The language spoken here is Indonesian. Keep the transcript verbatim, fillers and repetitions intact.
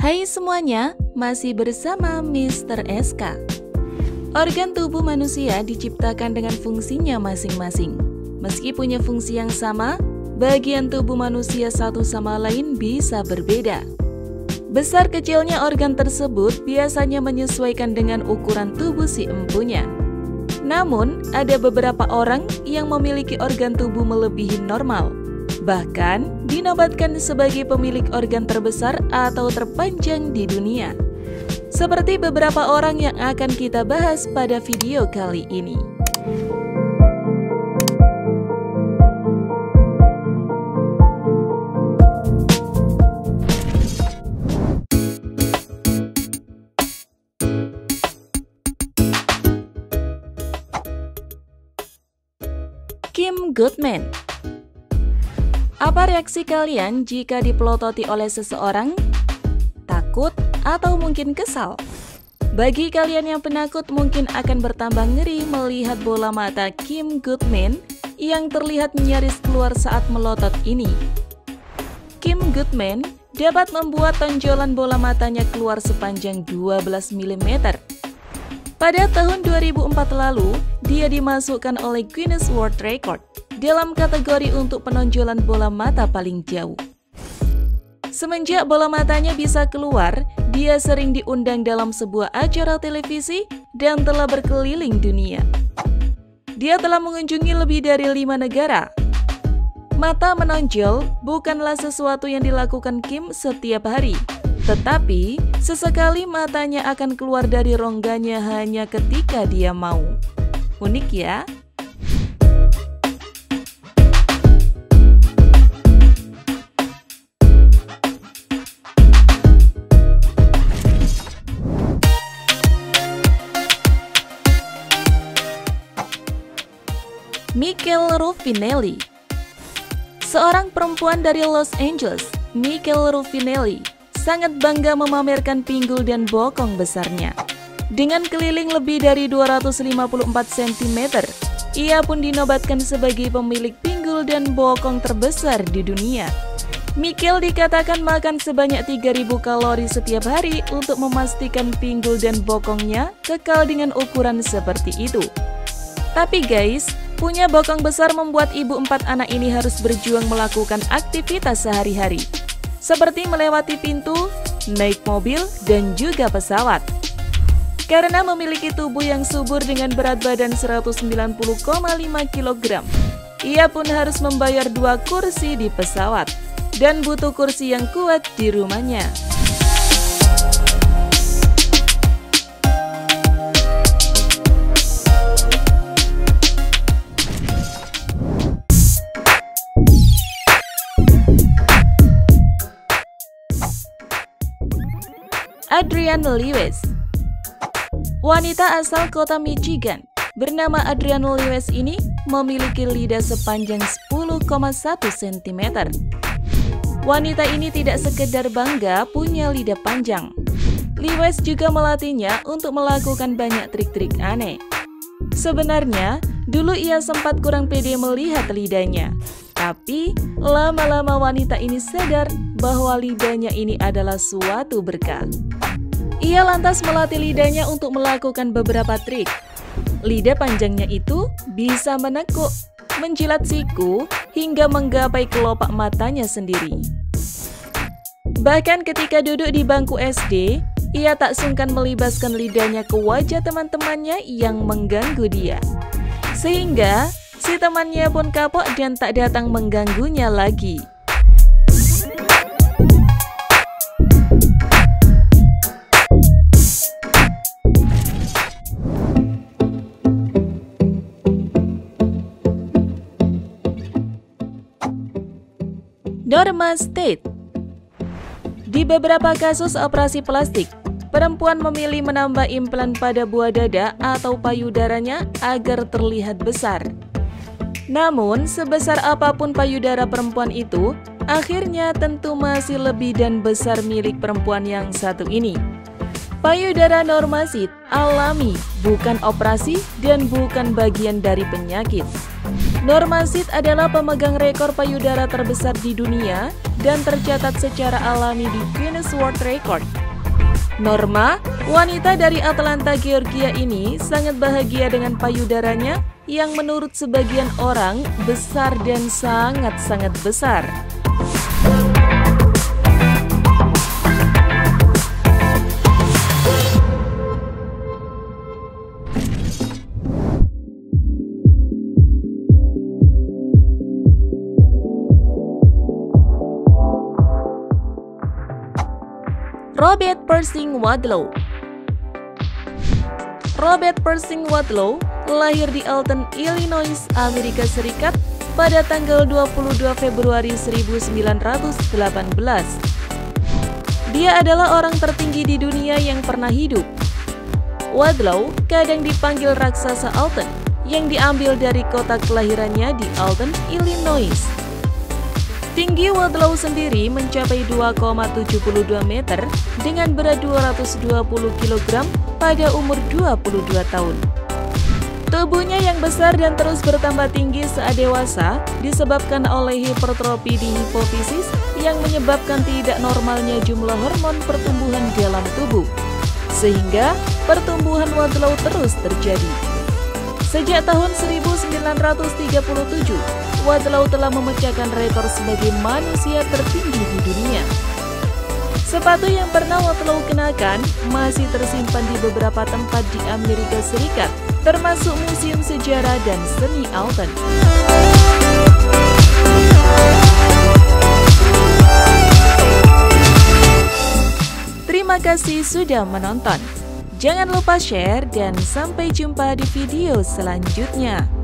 Hai semuanya, masih bersama Mister S K. Organ tubuh manusia diciptakan dengan fungsinya masing-masing. Meski punya fungsi yang sama, bagian tubuh manusia satu sama lain bisa berbeda. Besar kecilnya organ tersebut biasanya menyesuaikan dengan ukuran tubuh si empunya. Namun, ada beberapa orang yang memiliki organ tubuh melebihi normal. Bahkan, dinobatkan sebagai pemilik organ terbesar atau terpanjang di dunia. Seperti beberapa orang yang akan kita bahas pada video kali ini. Kim Goodman. Apa reaksi kalian jika dipelototi oleh seseorang? Takut atau mungkin kesal? Bagi kalian yang penakut mungkin akan bertambah ngeri melihat bola mata Kim Goodman yang terlihat nyaris keluar saat melotot ini. Kim Goodman dapat membuat tonjolan bola matanya keluar sepanjang dua belas milimeter. Pada tahun dua ribu empat lalu, dia dimasukkan oleh Guinness World Record dalam kategori untuk penonjolan bola mata paling jauh. Semenjak bola matanya bisa keluar, dia sering diundang dalam sebuah acara televisi dan telah berkeliling dunia. Dia telah mengunjungi lebih dari lima negara. Mata menonjol bukanlah sesuatu yang dilakukan Kim setiap hari, tetapi sesekali matanya akan keluar dari rongganya hanya ketika dia mau. Unik ya? Michelle Ruffinelli. Seorang perempuan dari Los Angeles, Michelle Ruffinelli sangat bangga memamerkan pinggul dan bokong besarnya. Dengan keliling lebih dari dua ratus lima puluh empat sentimeter, ia pun dinobatkan sebagai pemilik pinggul dan bokong terbesar di dunia. Michelle dikatakan makan sebanyak tiga ribu kalori setiap hari untuk memastikan pinggul dan bokongnya kekal dengan ukuran seperti itu. Tapi guys, punya bokong besar membuat ibu empat anak ini harus berjuang melakukan aktivitas sehari-hari, seperti melewati pintu, naik mobil, dan juga pesawat. Karena memiliki tubuh yang subur dengan berat badan seratus sembilan puluh koma lima kilogram, ia pun harus membayar dua kursi di pesawat dan butuh kursi yang kuat di rumahnya. Adrienne Lewis. Wanita asal kota Michigan bernama Adrienne Lewis ini memiliki lidah sepanjang sepuluh koma satu sentimeter. Wanita ini tidak sekedar bangga punya lidah panjang. Lewis juga melatihnya untuk melakukan banyak trik-trik aneh. Sebenarnya, dulu ia sempat kurang pede melihat lidahnya. Tapi, lama-lama wanita ini sadar bahwa lidahnya ini adalah suatu berkah. Ia lantas melatih lidahnya untuk melakukan beberapa trik. Lidah panjangnya itu bisa menekuk, menjilat siku, hingga menggapai kelopak matanya sendiri. Bahkan ketika duduk di bangku S D, ia tak sungkan melibaskan lidahnya ke wajah teman-temannya yang mengganggu dia. Sehingga, si temannya pun kapok dan tak datang mengganggunya lagi. Norma State. Di beberapa kasus operasi plastik, perempuan memilih menambah implan pada buah dada atau payudaranya agar terlihat besar. Namun, sebesar apapun payudara perempuan itu, akhirnya tentu masih lebih dan besar milik perempuan yang satu ini. Payudara Norma State alami, bukan operasi dan bukan bagian dari penyakit. Norma Sid adalah pemegang rekor payudara terbesar di dunia dan tercatat secara alami di Guinness World Record. Norma, wanita dari Atlanta, Georgia ini sangat bahagia dengan payudaranya yang menurut sebagian orang besar dan sangat-sangat besar. Robert Pershing Wadlow. Robert Pershing Wadlow lahir di Alton, Illinois, Amerika Serikat pada tanggal dua puluh dua Februari seribu sembilan ratus delapan belas. Dia adalah orang tertinggi di dunia yang pernah hidup. Wadlow kadang dipanggil raksasa Alton, yang diambil dari kota kelahirannya di Alton, Illinois. Tinggi Wadlow sendiri mencapai dua koma tujuh dua meter dengan berat dua ratus dua puluh kilogram pada umur dua puluh dua tahun. Tubuhnya yang besar dan terus bertambah tinggi saat dewasa disebabkan oleh hipertrofi di hipofisis yang menyebabkan tidak normalnya jumlah hormon pertumbuhan dalam tubuh, sehingga pertumbuhan Wadlow terus terjadi. Sejak tahun seribu sembilan ratus tiga puluh tujuh, Wadlow telah memecahkan rekor sebagai manusia tertinggi di dunia. Sepatu yang pernah Wadlow kenakan masih tersimpan di beberapa tempat di Amerika Serikat, termasuk Museum Sejarah dan Seni Alton. Terima kasih sudah menonton. Jangan lupa share dan sampai jumpa di video selanjutnya.